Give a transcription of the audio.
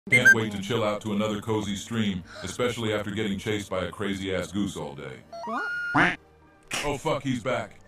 Can't wait to chill out to another cozy stream, especially after getting chased by a crazy-ass goose all day. What? Oh fuck, he's back.